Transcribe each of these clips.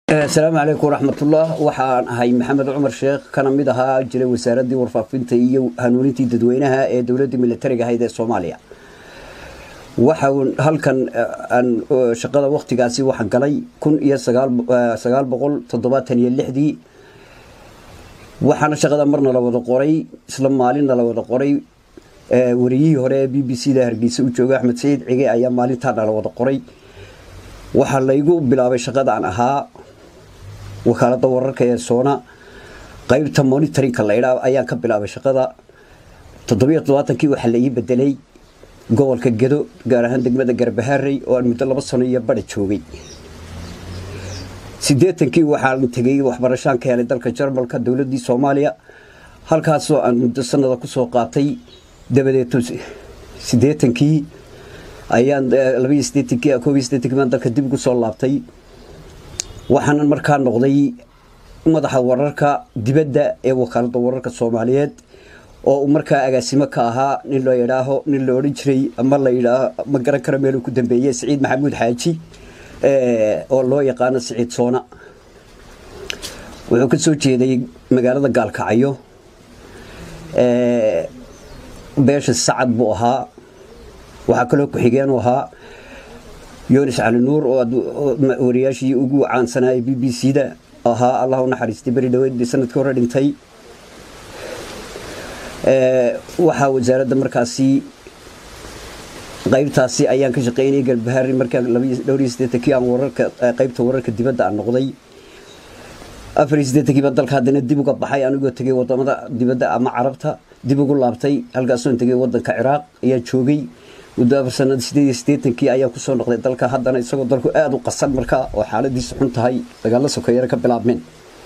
السلام عليكم ورحمة الله وحان هاي محمد عمر شيخ كان مدها جري وزارة ورفافينتا iyo hanuunintii dadweynaha ee dawladda militariga ahayd ee Soomaaliya waxaan halkan aan shaqada waqtigaasi waxaan galay 1976 waxaan shaqada marna la wada qoray isla maalin la wada qoray wariyihii hore ee BBC da Hargeysa u jooga Axmed Said Cige ayaa maalinta la wada qoray waxa la igu bilaabay shaqada aan ahaa wakaalada wararka ee Soona qaybta monitoring-ka la yiraahdo ayaan ka bilaabay shaqada 77kii waxa la ii bedelay gobolka Gedo gaar ahaan degmada Garbaharey oo aan muddo 2 sano iyo badh joogay 80kii waxaan tagay waxbarashaan ka helay dalka Jarmalka dawladda Soomaaliya halkaas oo aan muddo sanada ku soo qaatay dabadeed 80kii ayaan 22kii baan dalka dib ugu soo laabtay waxaan markaa noqday madaxa wararka dibadda ee wakaalada wararka Soomaaliyeed oo markaa agaasimo ka ahaa nin loo yiraahdo nin loo oran jiray ama la yiraahdo ma garan karo meel uu ku dambeeyay Saciid Maxamuud Xaaji oo loo yaqaan Saciid Soona wuxuu ka soo jeeday magaalada Gaalkacyo beesha Sacad buu ahaa waxa kale oo ku xigeen ahaa Yunus Ali Nuur oo wariyaashii ugu caansanaa BBC da ahaa Allah u naxariistay bari dhaweyd sanadkii hore dhintay waxa wasaaradda markaasi qaybtaasi ayaan ka shaqeynay Galbahaari markaa 82kii aan wararka qaybta wararka dibadda aan noqday 84kii dalka hadana dib uga baxay anigoo tagay wadamada dibadda ama Carabta dib ugu laabtay halkaas oo tagay wadanka Ciraaq ayaa joogay ودابر سنة 88kii ayaa ku soo noqday dalka haddana isagoo dalku aad u qasan markaa oo xaaladiisu xun tahay dagaal sokeeyay ka bilaabmeen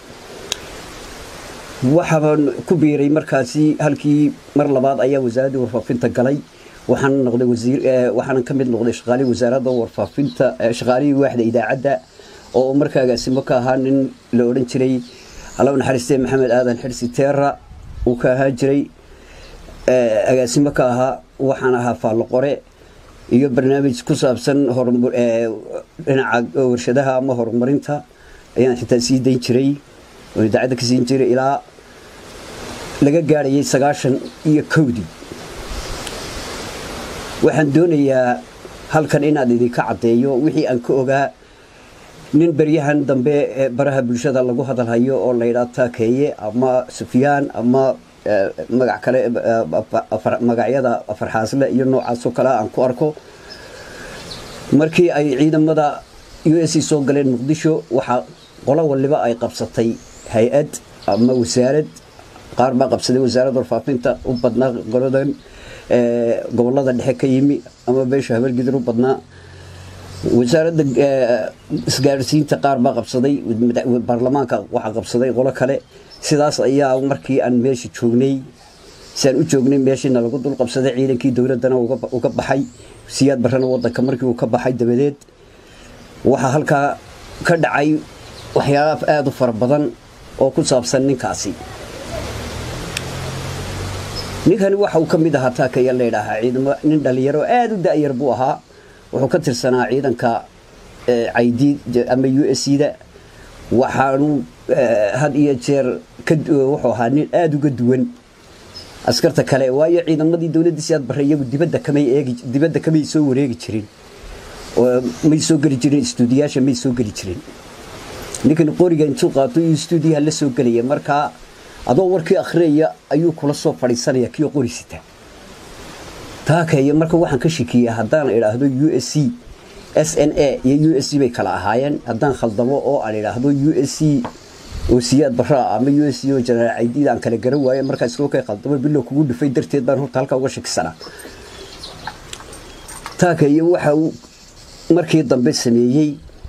waxaan ku biiray markaasi halkii mar labaad ayaa wasaaradda warfaafinta galay waxaan noqday wasiir waxaan ka mid noqday shaqaale wasaaradda warfaafinta shaqaalihii waaxda idaacadda oo markaa agaasimo ka ahaa nin la oran jiray Allah u naxariistay Maxamed Aadan Xirsi Teera uu ka ahaa jiray agaasimo ka ahaa waxaan ahaa faalo qore iyo barnaamij ku saabsan dhinaca warshadaha ama horumarinta ayaan xitaa sii dayn jiray oo idaacada ka siin jiray ilaa laga gaarayay 91 waxaan doonayaa halkan inaad idinka cadeeyo wixii aan ka ogaa nin baryahan dambe baraha bulshada lagu hadalhayo oo la yiraahdo Taakeeye ama Sufyaan ama magac kale magacyada afar xaasle iyo noocaas oo kale aan ku arko markii ay ciidamada US soo galeen Muqdisho waxa qolo waliba ay qabsatay hay'ad ama wasaarad qaar ba qabsaday wasaaradda warfaafinta u badnaa goladan gobolada dhexe ka yimi ama beesha habalgidir u badnaa wasaaradda isgaarsiinta qaar ba qabsaday baarlamaanka waxa qabsaday qolo kale sidaas ayaa markii aan meesha joognay saan u joognay meeshina lagu dul qabsaday ciidankii dawladana uga baxay siyaad barana wadanka markii uu ka baxay dabadeed waxa halka ka dhacay waxyaabo aad u fara badan oo ku saabsan ninkaasi ninkani waxa uu ka mid ahaa Taakeeye la yiraahdo ciidamo nin dhalinyaro aad u daayar buu ahaa wuxuu ka tirsanaa ciidanka ID ama USC da waxaanu had iyo jeer wuxuu ahaa nin aad uga duwan askarta kale waayo ciidamadii dawladda siyaad barre iyagu dibadda kamay soo wareegi jirin oo may soo gali jirin stuudiyaasha may soo gali jirin ninkan qoriga intuu qaato stuudiyaha la soo galaya markaa adoo warkii akhriya ayuu kula soo fadhiisanaya kii qorisita Taakeeye marka waxaan ka shakiyay haddaan iraahdo USC SNA iyo USC bay kala ahaayeen haddaan khaldamo oo aan iraahdo USC oo siyaad barra ama USC oo General ID aan kala garan waayo marka isoo ka khaldamo bilow kugu dhufay darteed baan horta halka uga shakisanaa Taakeeye waxa uu markii dambe sameeyay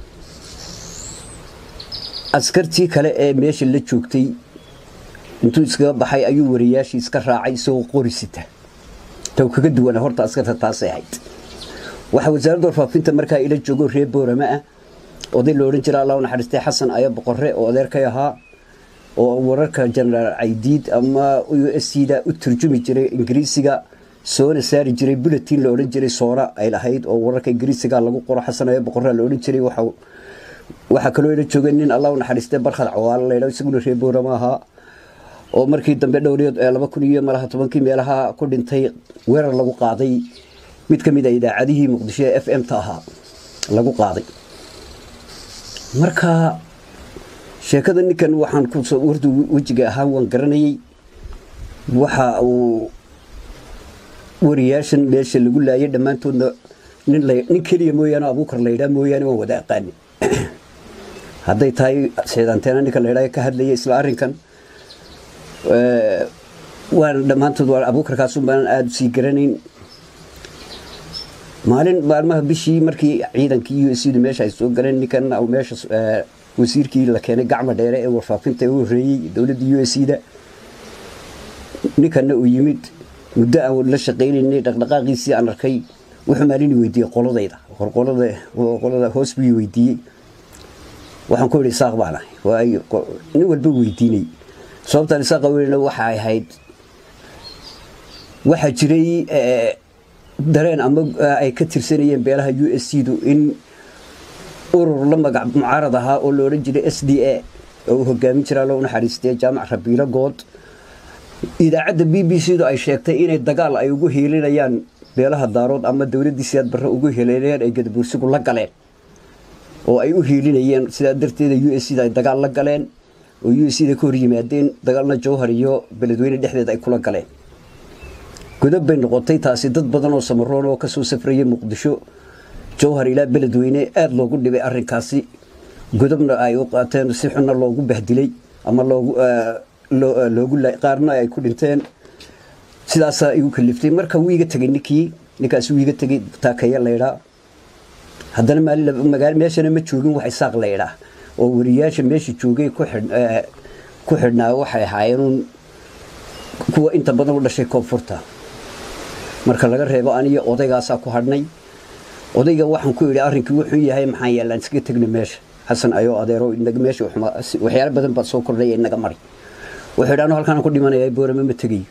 askartii kale ee meesha la joogtay intuu iska baxay ayuu wariyaashii iska raacay soo qorisita taw kaga duwan horta askarta taas ahayd waxa wasaaradda warfaafinta markaa ila joogo reer Boorama ah oo la oran jiray Allah u naxariistay Xasan Aya Boqorre oo adeerkay ahaa oo wararka General ID ama USC da u turjumi jiray Ingiriisiga soo saari jiray bulletin la oran jiray Soora ay lahayd oo wararka Ingiriisiga lagu qoro Xasan Aya Boqorre la oran jiray waxa waxa kaloo ila joogay nin Allah u naxariistay barkad cawaal leeyahay isaguna reer Boorama ahaa oo markii dambe dhowriyad 2010 meelaha ku dhintay weerar lagu qaaday mid kamid ah idaacadihii Muqdisho FM ta ahaa lagu qaaday marka sheekada ninkan waxaan ku soo wardu wajiga ahaan waan garanayay waxa uu wariyaashan meesha lagu laayay dhamaantoodna nin kaliya mooyaan Abuukar Leeyda mooyaan oo wada aqaan hadday tahay seedanteena ninka Leeyda ka hadlayay isla arrinkan waan dhamaantood waa Abuukar kaas baan aad si garanayn maalmaha bishii markii ciidankii USD meesha ay soo galeen ninkan oo meesha wasiirkii la keenay gacmo dheere ee warfaafinta uu horeeyay dawladda USD ninkan uu yimid muddo aan la shaqeynay dhaqdhaqaaqiisii aan arkay wuxuu maalin weydiiyay qolada hoos buu weydiiyay waxaan ku yiri saaq baana waa nin walba weydiinay sababta saaq weeyna waxa ay ahayd waxa jiray dareen ama ay ka tirsanayeen beelaha USD in urur la magac mucaarad ahaa oo loo oran jiray SDA oo hogaamin jiray loo naxariistay jaamac Rabiila Good idaacada BBC ay sheegtay inay dagaal ay ugu heelinayaan beelaha daarood ama dawladda siyaad barra ugu heelinayaan ay gadabuursigu la galeen oo ay u heelinayeen sida darteeda USD ay dagaal la galeen oo USD ka hor yimaadeen dagaalna Jowhar iyo beledweyne dhexdeeda ay kula galeen godob bay noqotay taasi dad badan oo samaroon oo ka soo safrayay Muqdisho Jowhar ila beledweyne aad loogu dhibay arrinkaasi godobna ay u qaateen si xun loogu bahdilay ama loogu qaarna ay ku dhinteen sidaas ay u kaliftay marka wiiga tagay ninkaas wiiga tagay taakaya Leeyda haddana magaal meeshana ma joogin wax isaaq Leeyda oo wariyaasha meesha joogay ku xidhnaa waxay ahaayeen kuwa inta badan u dhashay koonfurta marka laga reebo aniga odaygaas ku hadhnay odayga waxaan ku yiri arrinkii wuxuu yahay maxaa yeelan iska tagna meesha Xasan ayo adeero inaga meesha waxyaalo badan baa soo kordhay inaga mari wuxuu dhaano halkaan ku dhimanayay Boorama ma tagay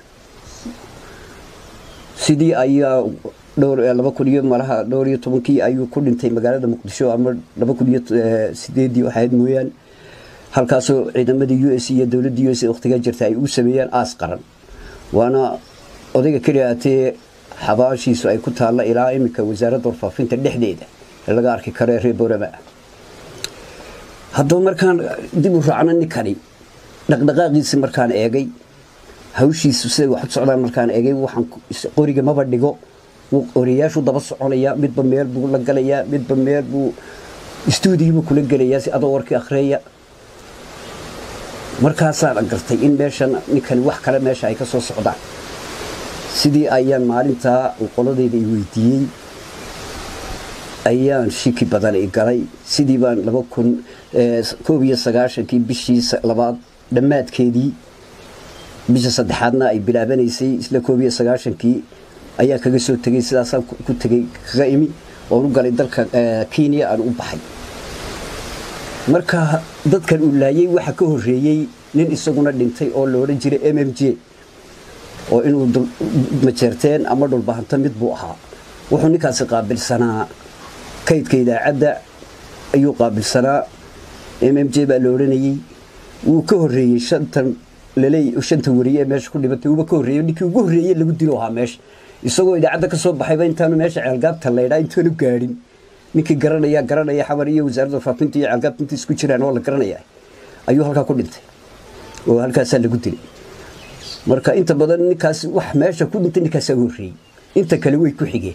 sidii ayaa dhowr 2010 ayuu ku dhintay magaalada Muqdisho ama 2008 waxaad mooyaan halkaas oo ciidamadii US iyo dawladda US waqtiga jirtay ay u sameeyeen aas qaran waana odayga kaliyaatee xabaashiisu ay ku taala ilaa imika wasaaradda warfaafinta dhexdeeda laga arki karo reer Boorama haddii markaan dib u raacno ninkani dhaqdhaqaaqiisa markaan eegay hawshiisu sida wax socdaan markaan eegay waxaan qoriga maba dhigo wariyaashu daba soconaya midba meel buu la galaya midba meel buu stuudiyo kula galaya si adoo warkii akhriya markaasaan gartay in meeshan ninkani wax kale meesha ay ka soo socdaan sidii ayaan maalinta qoladeyda i weydiiyay ayaan shiki badan i galay sidii baan 2019 bishii labaad dhamaadkeedii bisha saddexaadna ay bilaabanaysay isla 2019 ayaa kaga soo tagay sidaas ku tagay kaga imi oo u galay dalka Kenya aan u baxay marka dadkan uu laayay waxa ka horeeyay nin isaguna dhintay oo loo oran jiray MMJ oo inuu majeerteen ama dhul bahanta mid buu ahaa wuxuu ninkaas qaabilsanaa kaydka idaacada ayuu qaabilsanaa MMJ baa loo oranayay uu ka horeeyay shanta wariye meesha ku dhibatay uu ka horeeyay ninkii ugu horeeyay lagu dilo ahaa meesha isagoo idaacada ka soo baxay intaanu meesha ceelgaabta Leeyda intaanu gaarin ninkii garanaya xabar iyo wasaaradda warfaafinta iyo ceelgaabta isku jiraan oo la garanaya ayuu halka ku dhintay oo halkaas lagu dilay marka inta badan ninkaas wax meesha ku dhintay ninkaas horeeyay inta kale way ku xigeen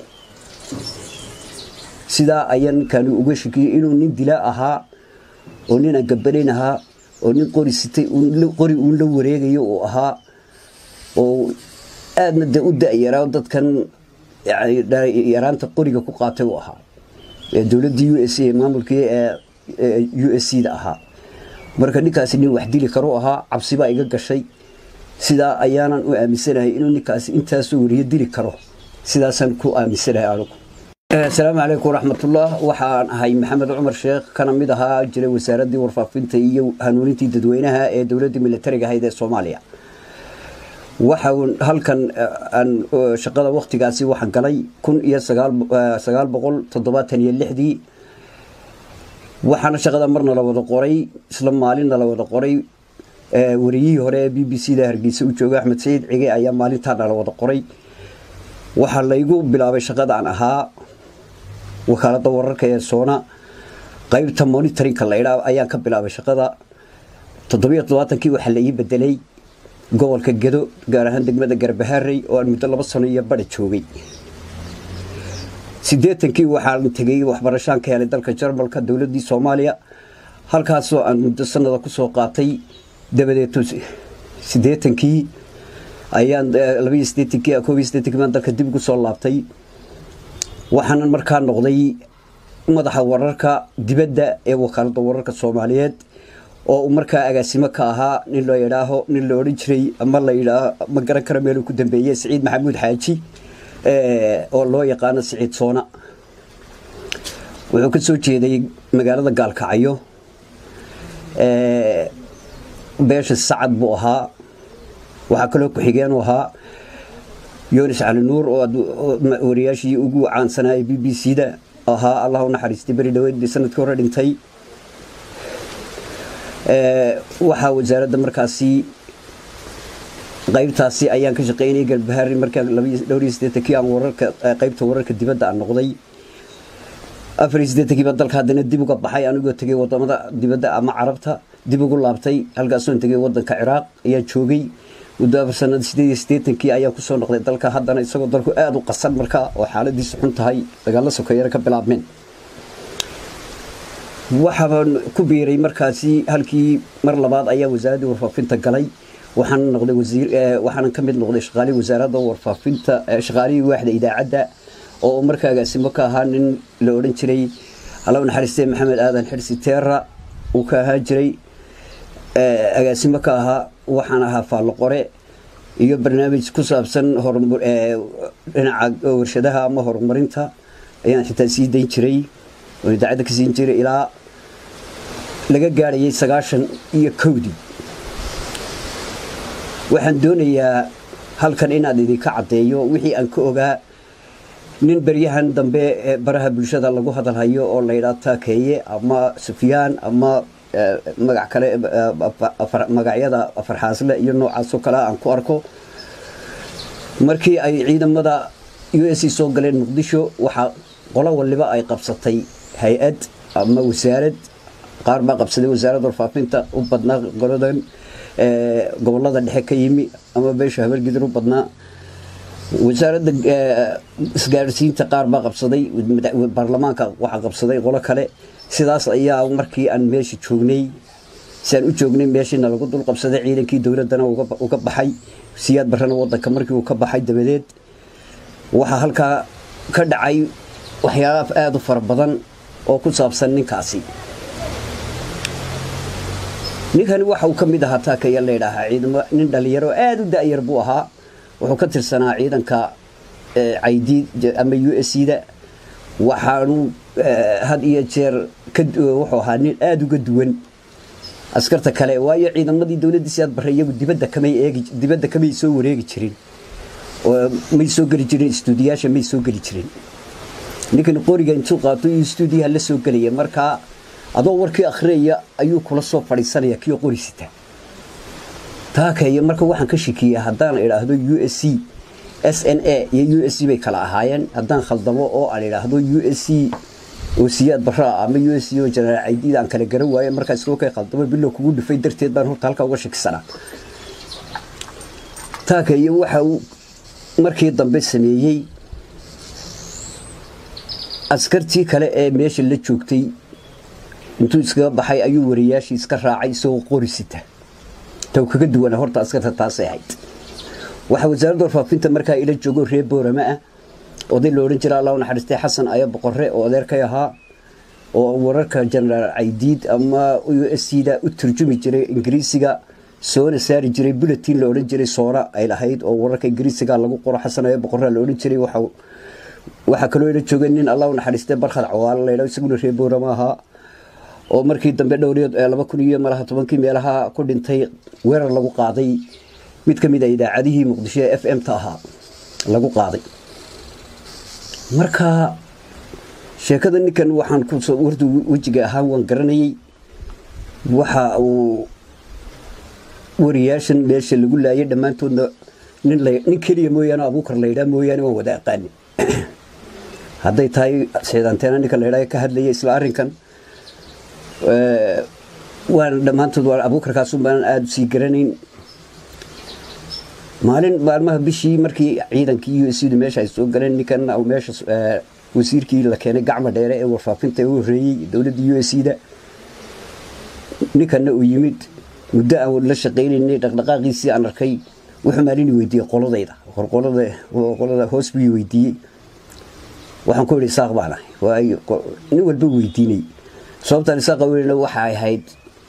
sida ayaan kan uga shaqeeyay inuu nin dila ahaa oo nin gabalin ahaa oo nin qori uu la wareegayo oo ahaa oo aadna u daayiraad dadkan yaraanta qoriga ku qaatay oo ahaa dawladda US maamulkii USC da ahaa marka ninkaas nin wax dili karo ahaa cabsi baa iga gashay sida ayaanan u aaminsanahay inuu ninkaas intaas uu wariyo dili karo sidaasan ku aaminsanahay anigu السلام عليكم ورحمة الله وحان هاي محمد عمر شيخ كان مدها جري وزارة ورفاقنتي هنونتي ددوينها دولة ميليترية هيدا الصومالية وحاول هل كان أن شغال وقت قاسي وحن قلي كن يا سجال بقول تضبط تانية اللحدي waxaana shaqada marna la wada qoray isla maalinna la wada qoray wariyihii hore ee BBC da Hargeysa u jooga Axmed Saciid Cige ayaa maalintaana la wada qoray waxa la igu bilaabay shaqada aan ahaa wakaaladda wararka ee Soona qaybta monitoring la ilaa ayaan ka bilaabay shaqada 77kii waxa la ii bedelay gobolka Gedo gaar ahaan degmada Garbaharey oo aan muddo 2 sano iyo badh joogay 80kii waxaan tagay waxbarashaan ka helay dalka Jarmalka dawladda Soomaaliya halkaas oo aan muddo sanada ku soo qaatay dabadeed 80kii ayaan 82kii baan dalka dib ugu soo laabtay waxaan markaa noqday madaxa wararka dibadda ee wakaaladda wararka Soomaaliyeed oo markaa agaasimo ka ahaa nin la oran jiray ama la yiraahdo ma garan karo meel uu ku dambeeyay Saciid Maxamuud Xaaji oo loo yaqaan Saciid Soona wuxuu ka soo jeeday magaalada Gaalkacyo beesha Sacad buu ahaa waxa kale ku xigeen u ahaa Yunus Ali Nuur oo wariyaashii ugu caansanaa BBC da ahaa Allah u naxariistay bari dhaweyd sanadkii hore dhintay waxa wasaaradda markaasi qaybtaasi ayaan ka shaqeynay Galbahaari markaa 82kii aan wararka qaybta wararka dibadda aan noqday 84kii baan dalka hadana dib uga baxay anigoo tagay wadamada dibadda ama Carabta dib ugu laabtay halkaas oo tagay wadanka Ciraaq ayaa joogay muddo sanad 88kii ayaan ku soo noqday dalka hadana isagoo dalku aad u qasan markaa oo xaaladiisu xun tahay dagaal sokeeyay ka bilaabmeen waxaan ku biiray markaasi halkii mar labaad ayaa wasaaradda warfaafinta galay waxaan noqday wasiir waxaan ka mid noqday shaqaalii wasaaradda warfaafinta shaqaalii waaxda idaacadda oo markaa agaasimo ka ahaa nin la oran jiray Allah u naxariistay Maxamed Aadan Xirsi Teera uu ka ahaa jiray agaasimo ka ahaa waxaan ahaa faal qore iyo barnaamij ku saabsan horumar dhinaca warshadaha ama horumarinta ayaan xitaa sii deyn jiray oo idaacadda ka siin jiray ilaa laga gaarayay 91 waxaan doonayaa halkan inaad idinka cadeeyo wixii aan ka ogaa nin baryahan dambe baraha bulshada lagu hadalhayo oo la yiraahdo Keeye ama Sufyaan ama magac kale magacyada Farxaasle iyo noocaas oo kale aan ku arko markii ay ciidamada US soo galeen Muqdisho waxa qolo waliba ay qabsatay hay'ad ama wasaarad qaar ba qabsaday wasaaradda warfaafinta u badnaa goladan gobolada dhexe ka yimi ama beesha habalgidir u badnaa wasaaradda isgaarsiinta qaar ba qabsaday baarlamaanka waxa qabsaday qolo kale sidaas ayaa markii aan meesha joognay saan u joognay meeshina lagu dul qabsaday ciidankii dawladana uga baxay siyaad barana wadanka markii uu ka baxay dabadeed waxa halka ka dhacay waxyaabo aad u fara badan oo ku saabsan ninkaasi ninkan waxa uu ka mid ahaa taakaya leedahay ciidamo nin dhalinyaro aad u daayar buu ahaa wuxuu ka tirsanaa ciidanka ID ama USC da waxaanu had iyo jeer wuxuu ahaa nin aad uga duwan askarta kale waayo ciidamadii dawladda siyaad bareeyagu dibadda kamay soo wareegi jirin oo may soo gali jirin stuudiyaasha may soo gali jirin ninkan qoriga intuu qaato stuudiyaha la soo galaya markaa adoo warkii akhriya ayuu kula soo fadhiisanaya kii qorisita taakaya marka waxaan ka shakiyay hadaan iraahdo USC SNA iyo USC bay kala ahaayeen hadaan khaldamo oo aan iraahdo USC oo siyaad barra ama USC oo General ID aan kala garan waayo markaas loo kay khaldamo bilow kugu dhufay darteed baan horta halka uga shakisanaa taakaya waxa uu markii dambe sameeyay askartii kale ee meesha la joogtay intuu iska baxay ayuu wariyaashii iska raacay soo qorisita taw kaga duwan horta askarta taas ay ahayd waxa wasaaradda warfaafinta markaa ila joogo reer Boorama ah oo la oran jiray Allah u naxariistay Xasan Aya Boqorre oo adeerkay ahaa oo wararka General ID ama USC da u turjumi jiray Ingiriisiga soo saari jiray bulletin la oran jiray Soora ay lahayd oo wararka Ingiriisiga lagu qoro Xasan Aya Boqorre la oran jiray waxa kale oo ila joogo nin Allah u naxariistay Barkhad Cawaale la yiraahdo isaguna reer Boorama ahaa oo markii dambe dhowriyad 2010 meelaha ku dhintay weerar lagu qaaday mid kamid ah idaacadihii Muqdisho FM ta ahaa lagu qaaday marka sheekada ninkan waxaan ku soo wardu wajiga ahaan waan garanayay waxa uu wariyaashan meesha lagu laayay dhamaantoodna nin kaliya mooyaan Abuukar Leeyda mooyaan waa wada aqaan hadday tahay seedanteena ninka Leeyda ka hadlayay isla arrinkan waan dhamaantood waa Abuukar kaasoo baan aad si garanayn maalmaha bishii markii ciidankii USD meesha ay soo galeen ninkan oo meesha wasiirkii la keenay gacmo dheere ee warfaafinta uu horeeyay dawladda USD ninkan uu yimid muddo aan la shaqeynay dhaqdhaqaaqiisii aan arkay wuxuu maalin weydiiyay qolada hoos buu weydiiyay waxaan ku yiri saaq baana waayo nin walba weydiinay sababta saaq weeyna waxa ay ahayd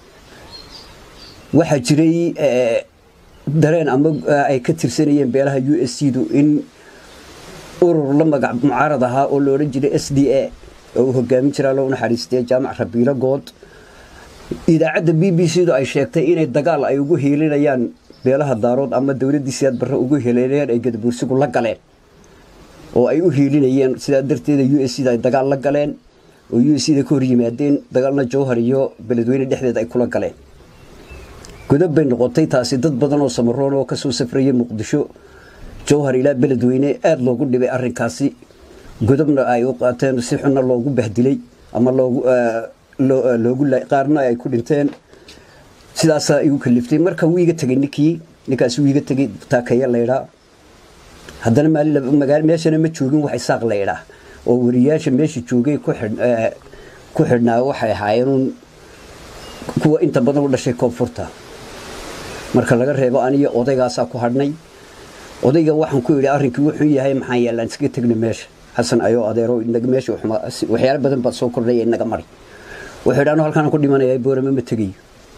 waxa jiray dareen ama ay ka tirsanayeen beelaha USD in urur la magac mucaarad ahaa oo loo oran jiray SDA oo hogaamin jiray loo naxariistay jaamac Rabiila Good idaacada BBC ay sheegtay inay dagaal ay ugu heelinayaan beelaha daarood ama dawladda siyaad barre ugu heelinayaan ay gadabuursigu la galeen oo ay u heelinayeen sida darteeda USD ay dagaal la galeen oo USD ka hor yimaadeen dagaalna Jowhar iyo beledweyne dhexdeeda ay kula galeen godob bay noqotay taasi dad badan oo samaroon oo ka soo safrayay Muqdisho Jowhar ila beledweyne aad loogu dhibay arrinkaasi godobna ay u qaateen si xunna loogu bahdilay ama loogu qaarna ay ku dhinteen sidaas ay u kaliftay marka wiiga tagay ninkaas wiiga tagay taakaya Leeyda haddana magaal meeshana ma joogin wax isaaq Leeyda oo wariyaasha meesha joogay ku xidhnaa waxay ahaayeen kuwa inta badan u dhashay koonfurta marka laga reebo aniga odaygaas ku hadhnay odayga waxaan ku yiri arrinkii wuxuu yahay maxay yeelan iska tagnay meesha xasan ayo adeero inaga meesha waxyaalo badan bad soo kordhay inaga mari wuxuu dhaano halkaan ku dhimanayay boorama ma tagay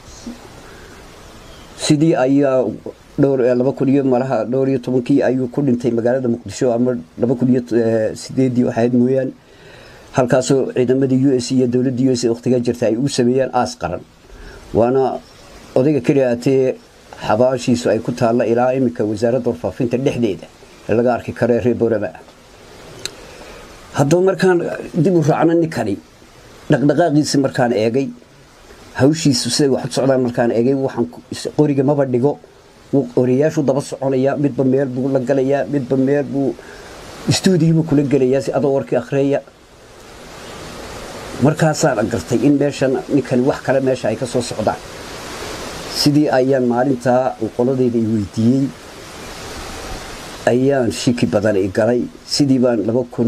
sidii ayaa dhowr 2010 ayuu ku dhintay magaalada Muqdisho ama 2008 waxaad mooyaan halkaas oo ciidamadii USD iyo dawladda USD waqtiga jirtay ay u sameeyeen aas qaran waana odayga kaliyaatee xabaashiisu ay ku taala ilaa imika wasaaradda warfaafinta dhexdeeda laga arki karo reeborama haddoo markaan dib u raacna ninkani dhaqdhaqaaqiisa markaan eegay hawshiisu sida wax socdaan markaan eegay waxaan qoriga maba dhigo wariyaashu daba soconaya midba meel buu la galaya midba meel buu stuudiyo kula galaya si adoo warkii akhriya markaasaan gartay in meeshan ninkan wax kale meesha ay ka soo socdaan sidii ayaan maalinta qoladeyda weydiiyay ayaan shiki badan ay galay sidii baan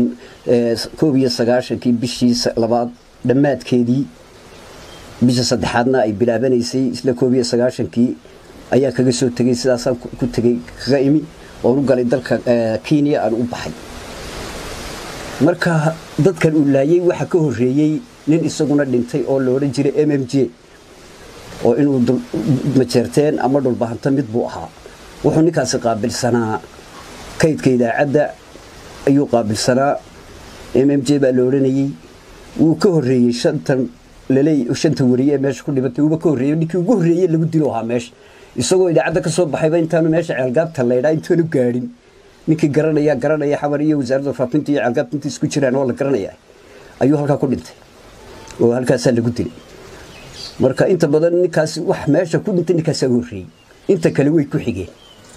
2019 bishii labaad dhamaadkeedii bisha saddexaadna ay bilaabanaysay isla 2019 ayaa kaga soo tagay sidaas ku tagay kaga imi oo u galay dalka Kenya aan u baxay marka dadkan uu laayay waxa ka horeeyay nin isaguna dhintay oo loo oran jiray MMJ oo inuu majeerteen ama dhul bahanta mid buu ahaa wuxuu ninkaas qaabilsanaa kaydka idaacada ayuu qaabilsanaa MMJ baa loo oranayay uu ka horeeyay shanta wariye meesha ku dhibatay uu ka horeeyay ninkii ugu horeeyay lagu dilo ahaa meesha isagoo idaacada ka soo baxay intaanu meesha ceelgaabta Leeyda intaanu gaarin ninkii garanaya xabar iyo wasaaradda warfaafinta iyo ceelgaabta isku jiraan oo la garanaya ayuu halka ku dhintay oo halkaas lagu dilay marka inta badan ninkaas wax meesha ku dhintay ninkaas horeeyay inta kale way ku xigeen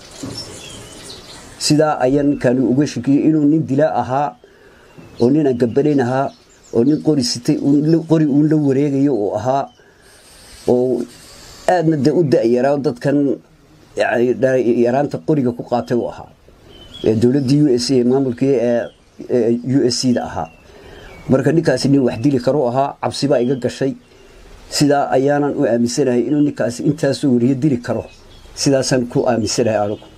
sida ayaan kan uga shaqeeyay inuu nin dila ahaa oo nin gabaleen ahaa oo nin qorisitay qori uu la wareegayo oo ahaa oo aadna u daayiraad dadkan yaraanta qoriga ku qaatay oo ahaa dawladda USA maamulkii USD ahaa marka ninkaas nin wax dili karo ahaa cabsi baa iga gashay sida ayaanan u aaminsanahay inuu ninkaas intaas wariye dili karo sidaasan ku aaminsanahay anigu